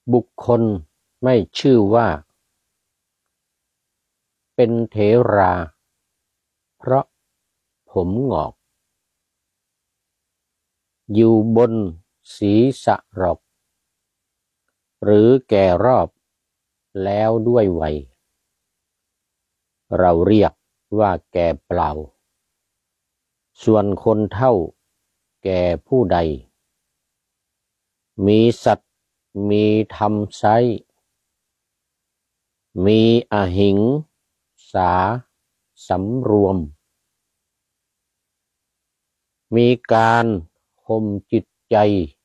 บุคคลไม่ชื่อว่าเป็นเถราเพราะผมงอกอยู่บนศีรษะหรอกหรือแก่รอบแล้วด้วยวัยเราเรียกว่าแก่เปล่าส่วนคนเฒ่าแก่ผู้ใดมีสัตว์มีธรรมไซร้มีอหิงสาสำรวมมีการข่มจิตใจ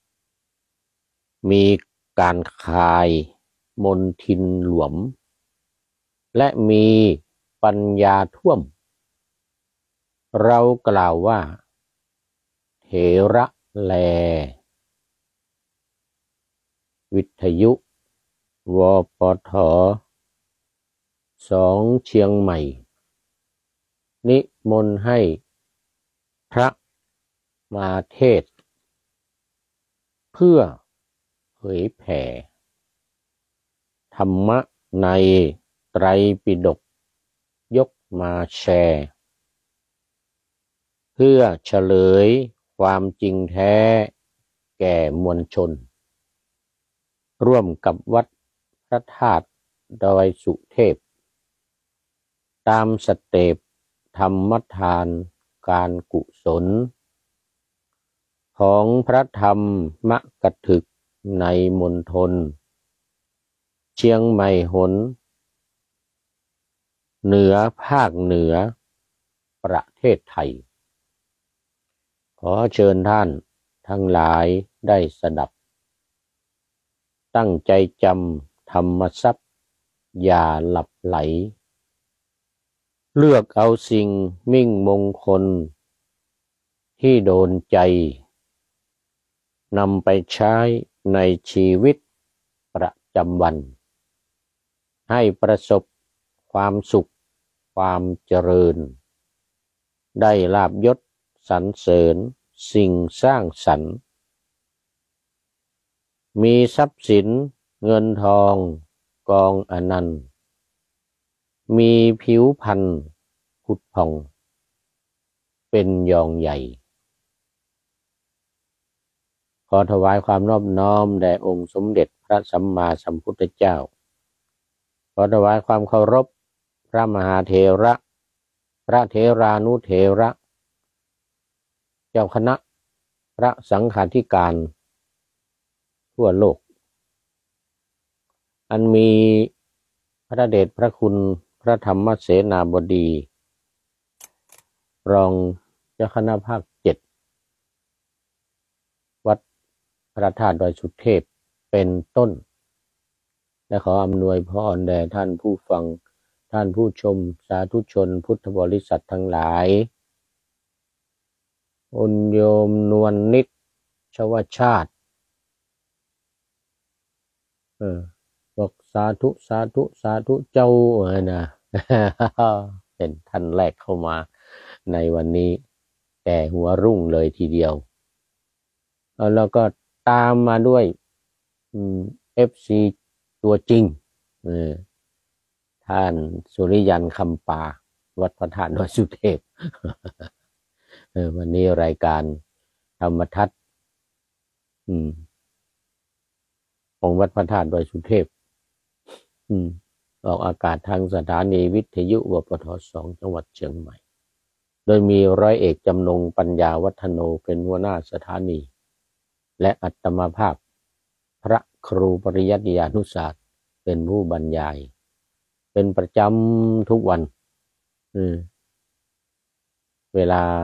มีการคายมนทินหลวมและมีปัญญาท่วมเรากล่าวว่าเถระแลวิทยุวปท2เชียงใหม่นิมนต์ให้พระมาเทศน์เพื่อเผยแผ่ธรรมะในไตรปิฎกยกมาแชร์เพื่อเฉลยความจริงแท้แก่มวลชนร่วมกับวัดพระธาตุดอยสุเทพตามสเต็ปธรรมทานการกุศลของพระธรรมกถึกในมณฑลเชียงใหม่หนเหนือภาคเหนือประเทศไทยขอเชิญท่านทั้งหลายได้สดับตั้งใจจำธรรมทรัพย์อย่าหลับไหลเลือกเอาสิ่งมิ่งมงคลที่โดนใจนำไปใช้ในชีวิตประจำวันให้ประสบความสุขความเจริญได้ลาภยศสรรเสริญสิ่งสร้างสรรค์มีทรัพย์สินเงินทองกองอนันต์มีผิวพรรณผุดผ่องเป็นยองใหญ่ขอถวายความนอบน้อมแด่องค์สมเด็จพระสัมมาสัมพุทธเจ้าขอถวายความเคารพพระมหาเถระพระเถรานุเถระเจ้าคณะพระสังฆาธิการทั่วโลกอันมีพระเดชพระคุณพระธรรมเสนาบดีรองเจ้าคณะภาค7วัดพระธาตุดอยสุเทพเป็นต้นและขออำนวยพรแด่ท่านผู้ฟังท่านผู้ชมสาธุชนพุทธบริษัททั้งหลายอนโยมนวลนิชชวชาติบอกสาธุสาธุสาธุเจ้านะ เป็นท่านแรกเข้ามาในวันนี้แก่หัวรุ่งเลยทีเดียวแล้วก็ตามมาด้วยFC ตัวจริงท่านสุริยันคำปาวัดพระธาตุดอยสุเทพ วันนี้รายการธรรมทัศน์ของวัดพระธาตุดอยสุเทพออกอากาศทางสถานีวิทยุวปท2จังหวัดเชียงใหม่โดยมีร้อยเอกจำนงปัญญาวัฒโนเป็นหัวหน้าสถานีและอัตมาภาพพระครูปริยัติยานุศาสตร์เป็นผู้บรรยายเป็นประจำทุกวันเวลา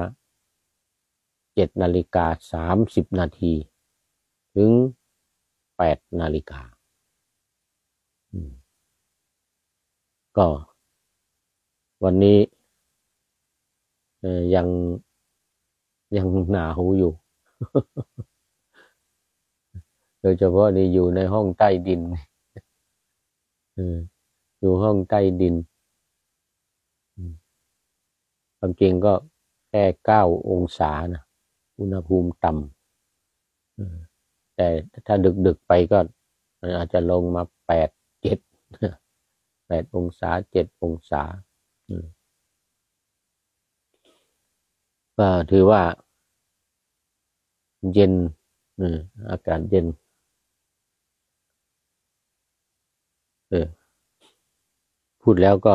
7:30 นาทีถึง8 นาฬิกาก็วันนี้ยังหนาวอยู่ โดยเฉพาะนี่อยู่ในห้องใต้ดินอยู่ห้องใต้ดินความจริงก็แค่9 องศานะอุณหภูมิต่ำแต่ถ้าดึกไปก็อาจจะลงมา8 7 8 องศา7 องศาก็ถือว่าเย็นอากาศเย็นพูดแล้วก็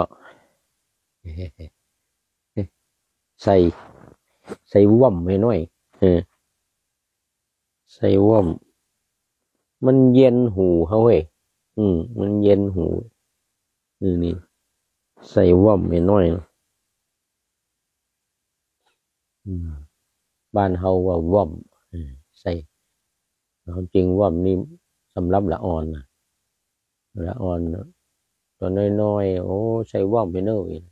ใส่ใส่ว่ำให้หน่อยใส่ว่ำมันเย็นหูเขาเว้ยมันเย็นหูนี่ใส่ว่ำให้หน่อยบ้านเฮาว่าว่ำใส่ความจริงว่ำนี่สำหรับละอ่อนนะละอ่อนตัวน้อยๆโอ้ใส่ว่ำให้หน่อย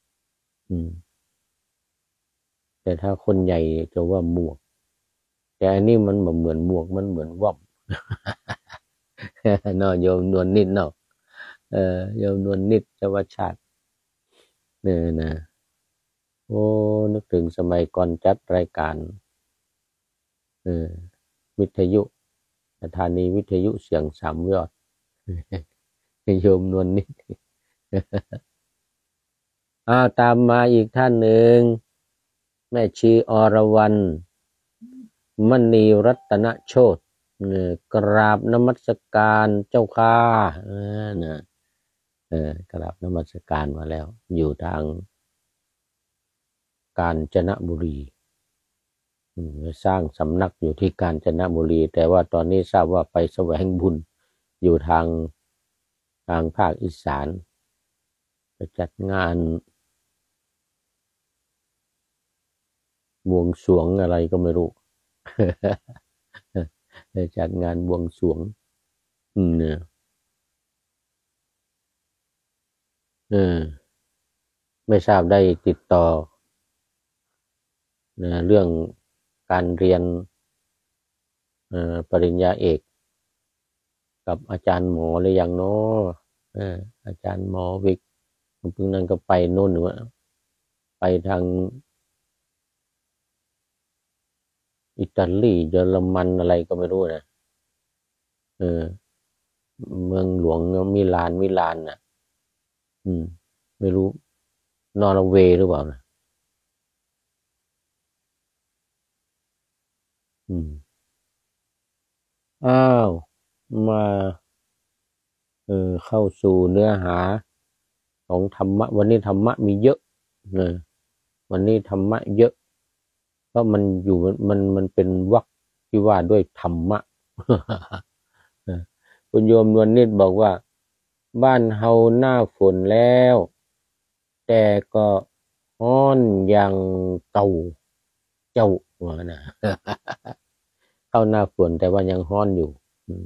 แต่ถ้าคนใหญ่จะว่าหมวกแต่อันนี้มันเหมือนหมวกมันเหมือนว่ำเนาะโยมนวลนิดเนาะโยมนวลนิดชวชาติเนี่ยนะโอ้นึกถึงสมัยก่อนจัดรายการวิทยุสถานีวิทยุเสียง3 ยอดโยมนวลนิดตามมาอีกท่านหนึ่งแม่ชีอรวรรณมณีรัตนโชติกราบนมัสการเจ้าค่ะกราบนมัสการมาแล้วอยู่ทางกาญจนบุรีสร้างสำนักอยู่ที่กาญจนบุรีแต่ว่าตอนนี้ทราบว่าไปแสวงบุญอยู่ทางภาคอีสานจะจัดงานบวงสรวงอะไรก็ไม่รู้จัดงานบวงสรวงเนี่ยไม่ทราบได้ติดต่อเรื่องการเรียนปริญญาเอกกับอาจารย์หมอหรือยังเนาะอาจารย์หมอวิกเพิ่งนั้นก็ไปโน่นหรือว่าไปทางอิตาลีเยอรมันอะไรก็ไม่รู้นะเมืองหลวงมิลานน่ะไม่รู้นอร์เวย์หรือเปล่านะอ้าวมาเข้าสู่เนื้อหาของธรรมะวันนี้ธรรมะมีเยอะวันนี้ธรรมะเยอะเพราะมันอยู่มันเป็นวรรคที่ว่าด้วยธรรมะคุณโยมนวลนิดบอกว่าบ้านเฮาหน้าฝนแล้วแต่ก็ฮ้อนอย่างเก่าเจ้าว่านะเข้าหน้าฝนแต่ว่ายังฮ้อนอยู่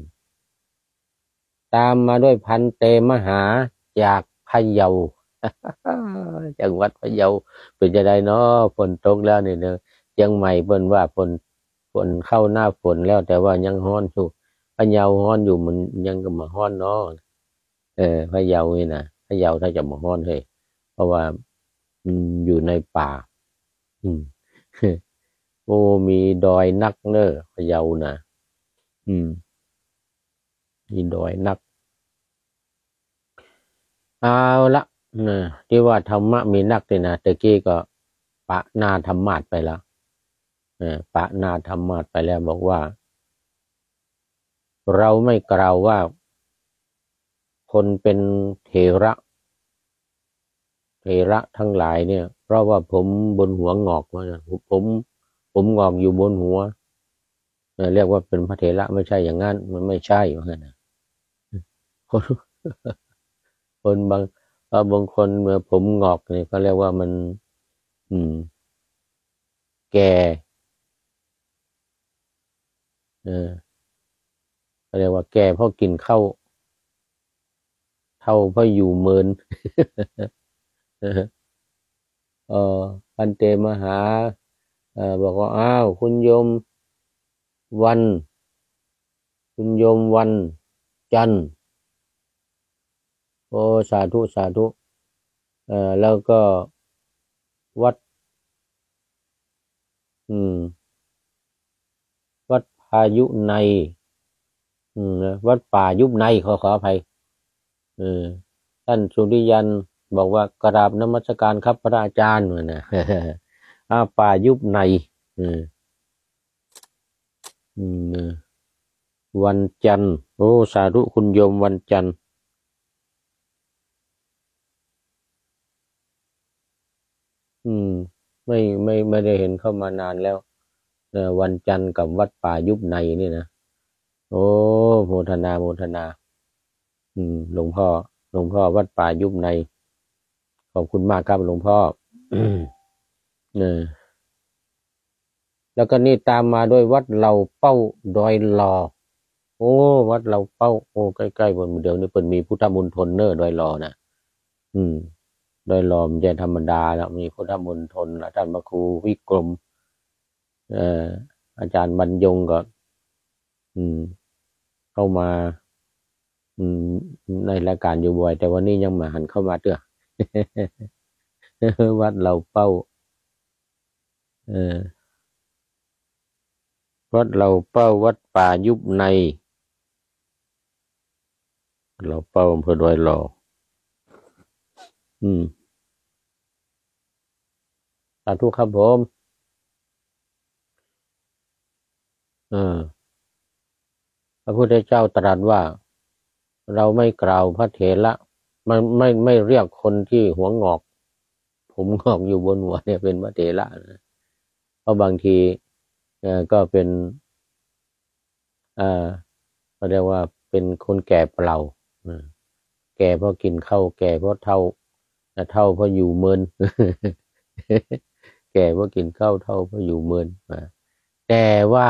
ตามมาด้วยพันเตมหาจากพะเยาจังหวัดพะเยาเป็นจะได้เนาะฝนตกแล้วนี่เนอะเชียงใหม่เพิ่นว่าฝนเข้าหน้าฝนแล้วแต่ว่ายังฮ้อนอยู่พะเยาฮ้อนอยู่มันยังก็มาฮ้อนเนาะพะเยานี่นะพะเยาถ้าจะมาฮ้อนเฮ้ยเพราะว่าอยู่ในป่าอืมโอ้มีดอยนักเนอะพะเยานะมีดอยนักเอาละที่ว่าธรรมะมีนักเลยนะตะกี้ก็ปะนาธรรมาสไปแล้วปะนาธรรมาสไปแล้วบอกว่าเราไม่กล่าวว่าคนเป็นเถระทั้งหลายเนี่ยเพราะว่าผมบนหัวงอกว่าผมงอกอยู่บนหัวเรียกว่าเป็นพระเถระไม่ใช่อย่างนั้นมันไม่ใช่ว่างั้นนะคนบางคนเมื่อผมงอกเนี่ยเขาเรียกว่ามันแก่เขาเรียกว่าแก่เพราะกินข้าวเท่าเพราะอยู่เมินพันเตมหาบอกว่าอ้าวคุณโยมวันจันทร์โอ้สาธุแล้วก็วัดวัดพายุในวัดป่ายุบในขออภัยท่านสุริยันบอกว่ากราบนมัสการครับพระอาจารย์นะ ป่ายุบในอืมอืมวันจันทร์โอ้สาธุคุณโยมวันจันทร์ไม่ได้เห็นเข้ามานานแล้ววันจันทร์กับวัดป่ายุบในนี่นะโอ้โมทนาโมทนาหลวงพ่อวัดป่ายุบในขอบคุณมากครับหลวงพ่อเนี่ยแล้วก็นี่ตามมาด้วยวัดเหล่าเป้าดอยลอโอ้วัดเหล่าเป้าโอ้ใกล้ๆบนเดี๋ยวนี้เปิดมีพุทธมณฑลเนอร์ดอยลอนะอืมดอยลอมจะธรรมดาแล้วมีพุทธมณฑลท่านพระครูวิกรมเอ่ออาจารย์บรรยงก็อืมเข้ามาในรายการอยู่บ่อยแต่วันนี้ยังมาหันเข้ามาเถอะ วัดเหล่าเป้าเออวัดเหล่าเป้าวัดป่ายุบในเหล่าเป้าอำเภอดอยหล่อสาธุครับผมพระพุทธเจ้าตรัสว่าเราไม่กล่าวพระเถระไม่เรียกคนที่หัวงอกผมงอกอยู่บนหัวเนี่ยเป็นพระเถระนะเพราะบางทีก็เป็นเขาเรียกว่าเป็นคนแก่เปล่าแก่เพราะกินข้าวแก่เพราะเท่าเพราะอยู่เมิน แก่เพราะกินข้าวเท่าเพราะอยู่เมินแต่ว่า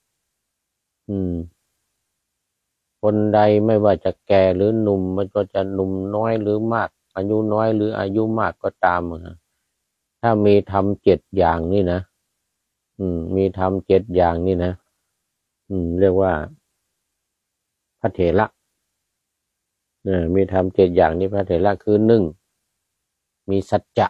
คนใดไม่ว่าจะแก่หรือหนุ่มมันก็จะหนุ่มน้อยหรือมากอายุน้อยหรืออายุมากก็ตามถ้ามีทำ7 อย่างนี่นะมีทำ7 อย่างนี่นะเรียกว่าพระเถระมีทำ7 อย่างนี้พระเถระคือ1มีสัจจะ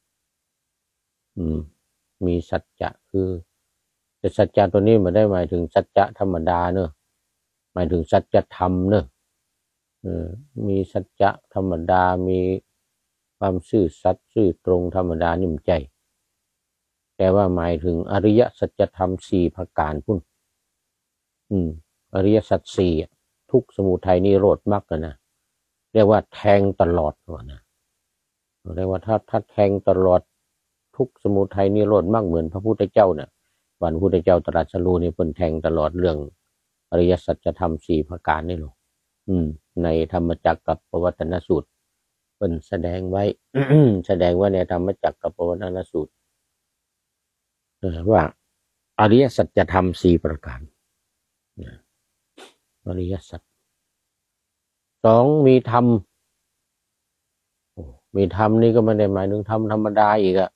มีสัจจะคือแต่สัจจะตัวนี้ไม่ได้หมายถึงสัจจะธรรมดาเนอะหมายถึงสัจธรรมเนอะมีสัจจะธรรมดามีความซื่อสัตย์ซื่อตรงธรรมดานิ่มใจแต่ว่าหมายถึงอริยสัจธรรม4 ประการพุ่นอริยสัจ4ทุกข์สมุทัยนิโรธมรรคนะเรียกว่าแทงตลอดนะเรียกว่าถ้าแทงตลอดทุกข์สมุทัยนิโรธมรรคเหมือนพระพุทธเจ้าเนี่ยวันพระพุทธเจ้าตรัสรู้นี่เป็นแทงตลอดเรื่องอริยสัจธรรม4 ประการนี่หรอในธรรมจักรกับปวัตตนสูตรเป็นแสดงไว้ แสดงว่าในธรรมจักรกับปวัตตนสูตรว่าอริยสัจธรรม4 ประการอริยสัจ2มีธรรมนี่ก็ไม่ได้หมายถึงธรรมธรรมดาอีกอะ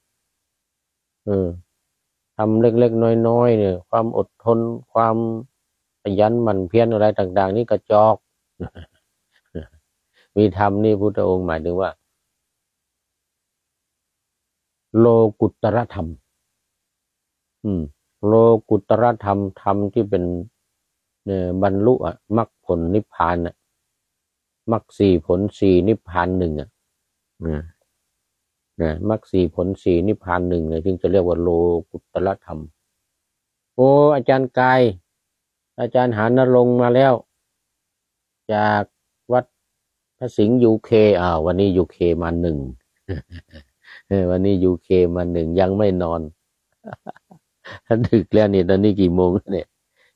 ทำเล็กๆน้อยๆเนี่ยความอดทนความขยันหมั่นเพียรอะไรต่างๆนี่กระจอกมีธรรมนี่พุทธองค์หมายถึงว่าโลกุตรธรรมโลกุตรธรรมธรรมที่เป็นบรรลุมรรคผลนิพพานมรรค4 ผล 4นิพพาน1มรรค4 ผล 4นิพพาน1จึงจะเรียกว่าโลกุตรธรรมโอ้อาจารย์กายอาจารย์หานรงค์มาแล้วจากวัดพระสิงห์UKวันนี้ UK มา1วันนี้ UK มา1ยังไม่นอนดึกแล้วนี่ตอนนี้กี่โมงเนี่ย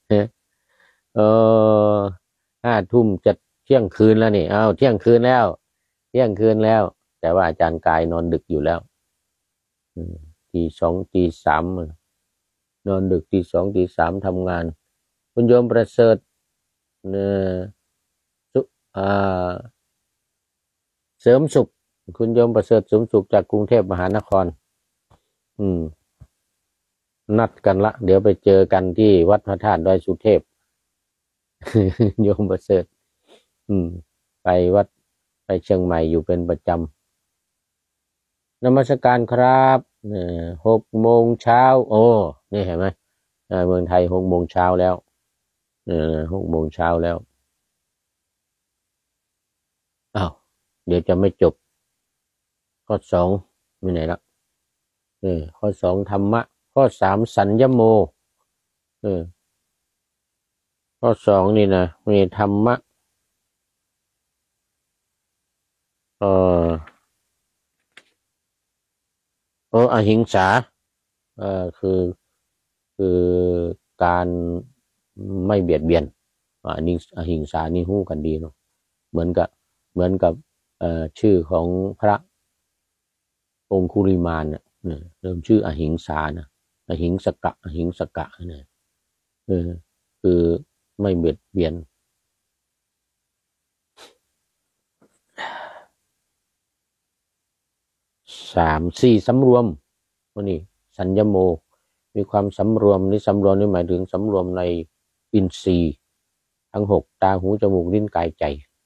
5 ทุ่มจะเที่ยงคืนแล้วนี่เที่ยงคืนแล้วแต่ว่าอาจารย์กายนอนดึกอยู่แล้วตี 2 ตี 3นอนดึกตี 2 ตี 3ทำงานคุณโยมประเสริฐเสริมสุขคุณโยมประเสริฐเสริมสุขจากกรุงเทพมหานครนัดกันละเดี๋ยวไปเจอกันที่วัดพระธาตุดอยสุเทพโยมประเสริฐไปวัดไปเชียงใหม่อยู่เป็นประจำนมัสการครับ6 โมงเช้าโอ้นี่เห็นไหมเมืองไทย6 โมงเช้าแล้ว6 โมงเช้าแล้วเดี๋ยวจะไม่จบข้อสองมีไหนละข้อสองธรรมะข้อสามสัญญโมข้อสองนี่นะมีธรรมะอหิงสาคือคือการไม่เบียดเบียนอันนี้อหิงสานี่ฮู้กันดีเนาะเหมือนกับชื่อของพระองคุลิมานเนี่ยเริ่มชื่ออหิงสานะอหิงสกะเนี่ยคือไม่เบียดเบียนสามสี่สำรวมวันนี้สัญญโมมีความสำรวมนี่หมายถึงสำรวมในอินทรีย์ทั้งหกตาหูจมูกลิ้นกายใจ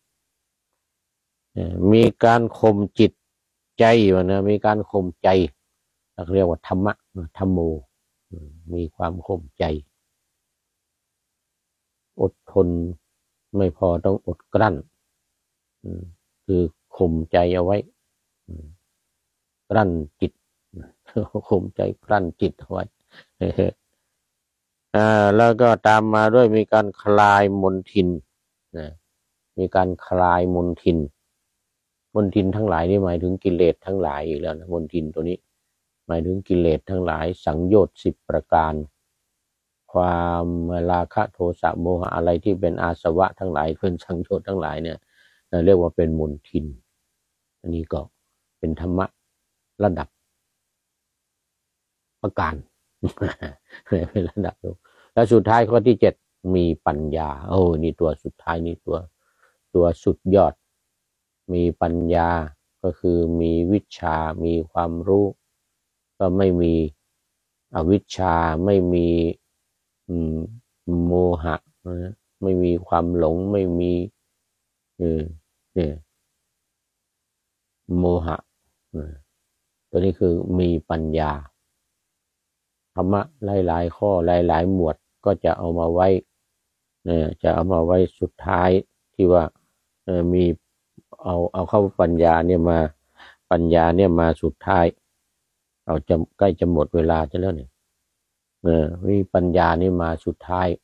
มีการข่มจิตใจนะมีการข่มใจเรียกว่าธรรมะธัมโมมีความข่มใจอดทนไม่พอต้องอดกลั้นคือข่มใจเอาไว้กลั้นจิตข่มใจกลั้นจิตเอาไว้แล้วก็ตามมาด้วยมีการคลายมลทินมีการคลายมลทินทั้งหลายนี่หมายถึงกิเลสทั้งหลายอีกแล้วนะมลทินตัวนี้หมายถึงกิเลสทั้งหลายสังโยชน์10ประการความราคะโทสะโมหะอะไรที่เป็นอาสวะทั้งหลายเป็นสังโยชน์ทั้งหลายเนี่ยเรียกว่าเป็นมลทินอันนี้ก็เป็นธรรมะระดับประการเป็นระดับแล้วสุดท้ายข้อที่7มีปัญญานี่ตัวสุดท้ายนี่ตัวสุดยอดมีปัญญาก็คือมีวิชามีความรู้ก็ไม่มีอวิชชาไม่มีโมหะไม่มีความหลงไม่มีโมหะตัวนี้คือมีปัญญาธรรมะหลายๆข้อหลายๆหมวดก็จะเอามาไว้จะเอามาไว้สุดท้ายที่ว่ามีเอาเข้าปัญญาเนี่ยมาสุดท้ายเอาจะใกล้จะหมดเวลาจะแล้วเนี่ยมีปัญญานี่มาสุดท้าย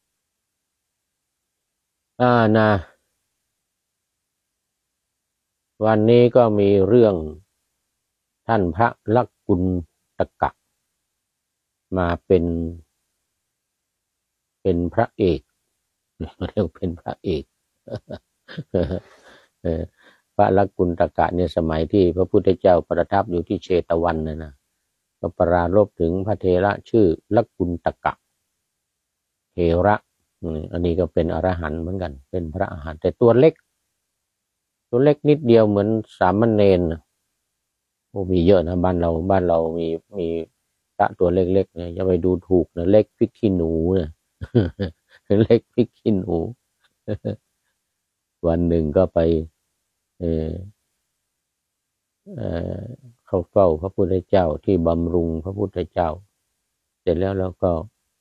นะวันนี้ก็มีเรื่องท่านพระลักกุณฑกะมาเป็นพระเอกเรียกเป็นพระเอกพระลักกุณฑกะเนี่ยสมัยที่พระพุทธเจ้าประทับอยู่ที่เชตวันนะก็ปรารภถึงพระเถระชื่อลักกุณฑกะเถระอันนี้ก็เป็นอรหันต์เหมือนกันเป็นพระอรหันต์แต่ตัวเล็กนิดเดียวเหมือนสามเณรมีเยอะนะบ้านเรามีพระตัวเล็กๆเนี่ยอย่าไปดูถูกนะเล็กพริกขี้หนูเนี่ยเล็กพริกขี้หนูวันหนึ่งก็ไปเข้าเฝ้าพระพุทธเจ้าที่บำรุงพระพุทธเจ้าเสร็จแล้วก็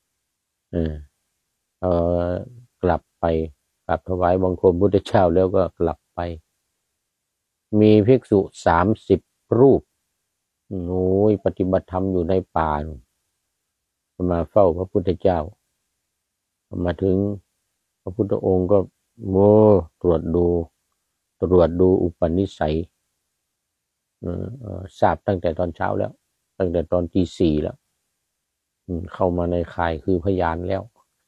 กลับไปกราบถวายบังคมพุทธเจ้าแล้วก็กลับไปมีภิกษุ30 รูปปฏิบัติธรรมอยู่ในป่ามาเฝ้าพระพุทธเจ้ามาถึงพระพุทธองค์ก็ตรวจดูอุปนิสัยทราบตั้งแต่ตอนเช้าแล้วตั้งแต่ตอนตี 4แล้วเข้ามาในข่ายคือพยานแล้ว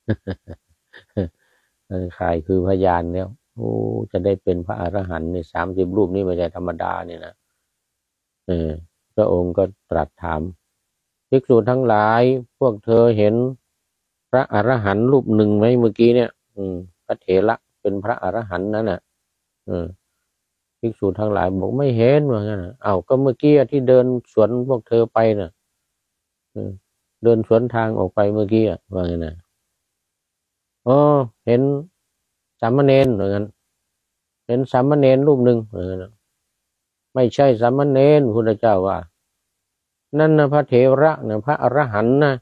ข่ายคือพยานแล้วจะได้เป็นพระอรหันต์ใน30 รูปนี่ไม่ใช่ธรรมดาเนี่ยนะพระองค์ก็ตรัสถามภิกษุทั้งหลายพวกเธอเห็นพระอรหันต์รูปหนึ่งไหมเมื่อกี้เนี่ยพระเถระเป็นพระอรหันต์นั่นน่ะภิกษุทั้งหลายบอกไม่เห็นว่างั้นก็เมื่อกี้ที่เดินสวนพวกเธอไปน่ะเดินสวนทางออกไปเมื่อกี้ว่างั้นน่ะเห็นสามเณรว่างั้นเห็นสามเณรรูปหนึ่งว่างั้นไม่ใช่สามเณรพุทธเจ้าว่านั่นนะพระเถระนะพระอรหันต์นะ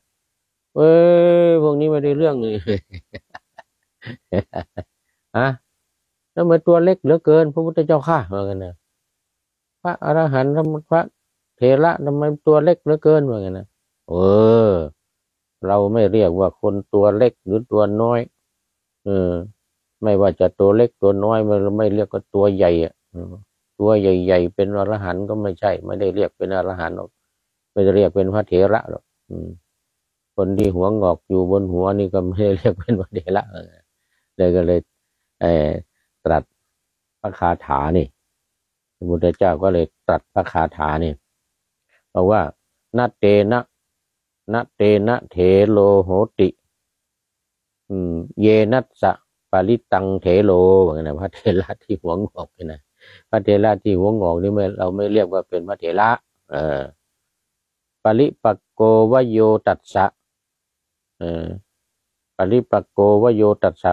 พวกนี้ไม่ได้เรื่องเลยแล้วมันตัวเล็กเหลือเกินพระพุทธเจ้าข้าเหมือนกันนะพระอรหันต์พระเถระทำไมตัวเล็กเหลือเกินเหมือนกันนะเออเราไม่เรียกว่าคนตัวเล็กหรือตัวน้อยเออไม่ว่าจะตัวเล็กตัวน้อยมันไม่เรียกว่าตัวใหญ่อะตัวใหญ่ๆเป็นอรหันต์ก็ไม่ใช่ไม่ได้เรียกเป็นอรหันต์หรอกไม่ได้เรียกเป็นพระเถระหรอกคนที่หัวงอกอยู่บนหัวนี่ก็ไม่ได้เรียกเป็นพระเถระเลยก็เลยเออตรัสพระคาถานี่พระพุทธเจ้าก็เลยตรัสพระคาถานี่บอกว่านาเตนะนาเตนะเถโลโหติเยนัสสะปาริตังเถโลเหมือนกันนะพระเถระที่หัวงอกนี่นะพระเถระที่หัวงอกนี่เราไม่เรียกว่าเป็นพระเถระปริปักโกวโยตัสสะปริปักโกวโยตัสสะ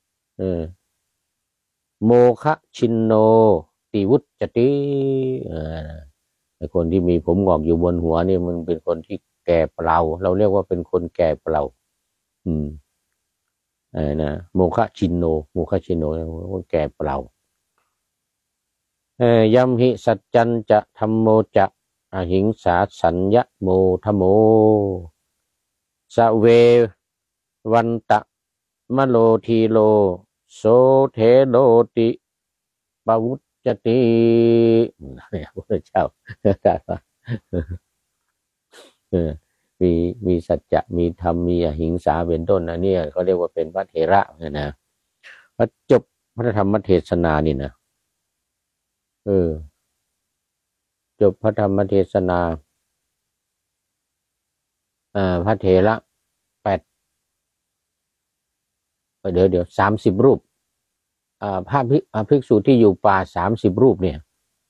โมคะชินโนติวุจจติไอ้คนที่มีผมงอกอยู่บนหัวนี่มันเป็นคนที่แก่เปล่าเราเรียกว่าเป็นคนแก่เปล่านะโมคะชินโนโมคะชินโนคนแก่เปล่ายัมหิสัจจันจะธัมโมจะอหิงสาสัญญโมทโมสเววันตะมโลทีโลโสเทโลติปวุจจติเนี่ยพระเจ้ามีสัจจะมีธรรมมีอหิงสาเป็นต้นนะเนี่ยเขาเรียกว่าเป็นพระเถระนะพอจบพระธรรมเทศนานี่นะจบพระธรรมเทศนาพระเถระเดี๋ยว30 รูปพระภิกษุที่อยู่ป่า30 รูปเนี่ย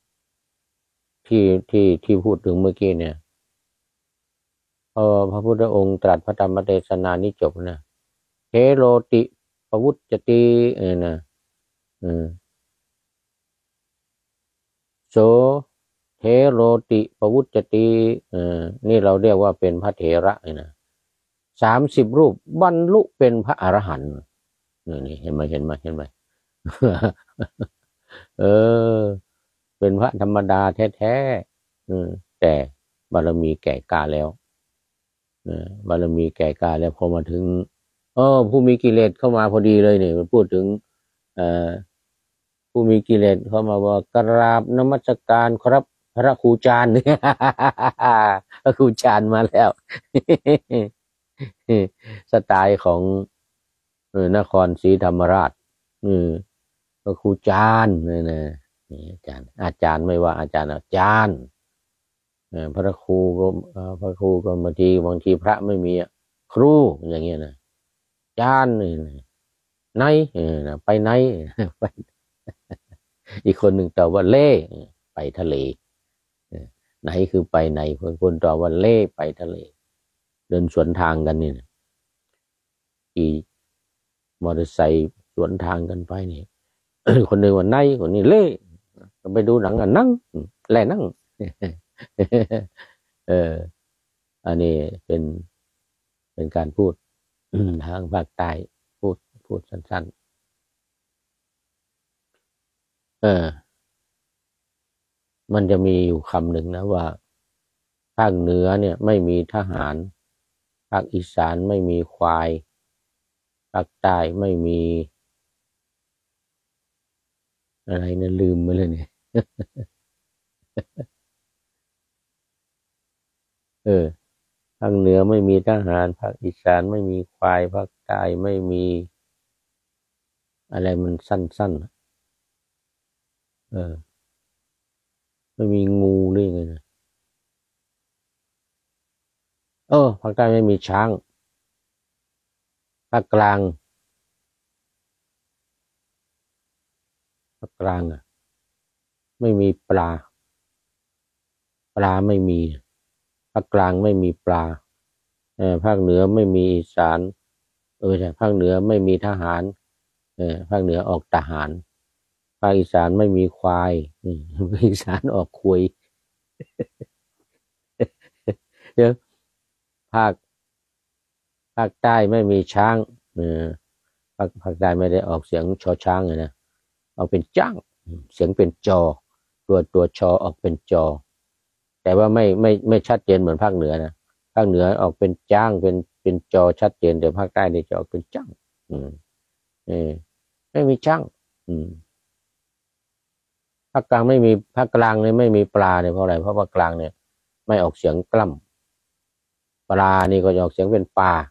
ที่พูดถึงเมื่อกี้เนี่ยพระพุทธองค์ตรัสพระธรรมเทศนานี้จบนะเทโรติปวุจจตินะโสเทโรติปวุจจตินี่เราเรียกว่าเป็นพระเถระนะ30 รูปบรรลุเป็นพระอรหันต์นี่เห็นไหมเป็นพระธรรมดาแท้ๆแต่บารมีแก่กล้าแล้วบารมีแก่กล้าแล้วพอมาถึงผู้มีกิเลสเข้ามาพอดีเลยเนี่ยพูดถึงผู้มีกิเลสเข้ามาว่ากราบนมัสการครับพระครูจารย์พระครูจารย์มาแล้วสไตล์ของนครศรีธรรมราชพระครูจารย์นี่นะอาจารย์ไม่ว่าอาจารย์พระครูก็บางทีพระไม่มีครูอย่างเงี้ยนะจารย์นี่ไหนไปไหนไปอีกคนหนึ่งตอบว่าเล่ไปทะเลไหนคือไปไหนคนตอบว่าเล่ไปทะเลเดินสวนทางกันนี่ขี่มอเตอร์ไซค์สวนทางกันไปนี่ คนหนึ่งว่าไหนคนนี้เล่ไปดูหนังกันนั่งแล่นั่งอันนี้เป็นการพูดทางภาคใต้พูดสั้นๆมันจะมีอยู่คำหนึ่งนะว่าภาคเหนือเนี่ยไม่มีทหารภาคอีสานไม่มีควายภาคใต้ไม่มีอะไรนะลืมไปเลยเนี่ยภาคเหนือไม่มีทหารภาคอีสานไม่มีควายภาคใต้ไม่มีอะไรมันสั้นไม่มีงูหรือไงนะภาคใต้ไม่มีช้างภาคกลางไม่มีปลาไม่มีภาคกลางไม่มีปลาภาคเหนือไม่มีอีสานใช่ภาคเหนือไม่มีทหารภาคเหนือออกทหารภาคอีสานไม่มีควายภาคอีสานออกคุยเดี๋ยวภาคใต้ไม่มีช้างภาคใต้ไม่ได้ออกเสียงชอช้างเลยนะออกเป็นจ้างเสียงเป็นจอตัวชอออกเป็นจอแต่ว่าไม่ชัดเจนเหมือนภาคเหนือนะภาคเหนือออกเป็นจ้างเป็นจอชัดเจนแต่ภาคใต้นี่จะออกเป็นจ้างเออไม่มีจ้างภาคกลางไม่มีภาคกลางเนี่ยไม่มีปลาเนี่ยเพราะอะไรเพราะภาคกลางเนี่ยไม่ออกเสียงกล้ำปลานี่ก็จะออกเสียงเป็นปลา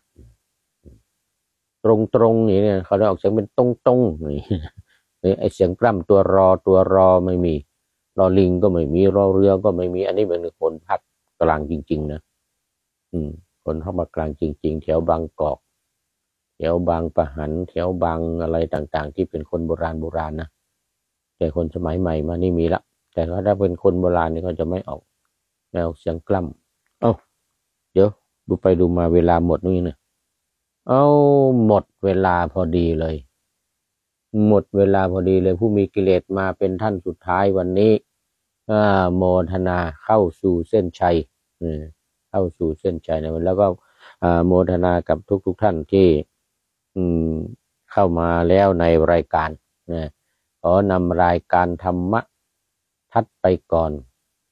ตรงนี่เนี่ยเขาจะออกเสียงเป็นตรงนี่ไอเสียงกล้ำตัวรอไม่มีรอลิงก็ไม่มีรอเรือก็ไม่มีอันนี้เป็นคนภาคกลางจริงๆนะคนเข้ามากลางจริงๆแถวบางกอกแถวบางปะหันแถวบางอะไรต่างๆที่เป็นคนโบราณนะแต่คนสมัยใหม่มานี่มีละแต่ถ้าเป็นคนโบราณนี่เขาจะไม่ออกเสียงกล้ำเดี๋ยวดูไปดูมาเวลาหมดนี่นะหมดเวลาพอดีเลยหมดเวลาพอดีเลยผู้มีกิเลสมาเป็นท่านสุดท้ายวันนี้โมทนาเข้าสู่เส้นชัยเข้าสู่เส้นชัยนะแล้วก็โมทนากับทุกท่านที่เข้ามาแล้วในรายการขอนำรายการธรรมะทัดไปก่อน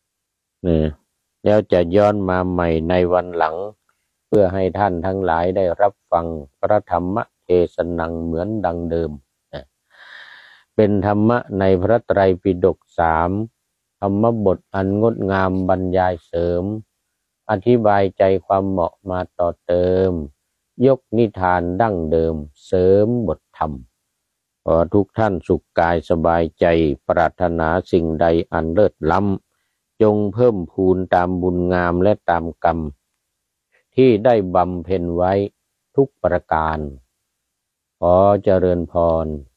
แล้วจะย้อนมาใหม่ในวันหลังเพื่อให้ท่านทั้งหลายได้รับฟังพระธรรมเทศนังเหมือนดังเดิมเป็นธรรมะในพระไตรปิฎก3ธรรมบทอันงดงามบรรยายเสริมอธิบายใจความเหมาะมาต่อเติมยกนิทานดั้งเดิมเสริมบทธรรมขอทุกท่านสุขกายสบายใจปรารถนาสิ่งใดอันเลิศล้ำจงเพิ่มพูนตามบุญงามและตามกรรมที่ได้บำเพ็ญไว้ทุกประการขอเจริญพร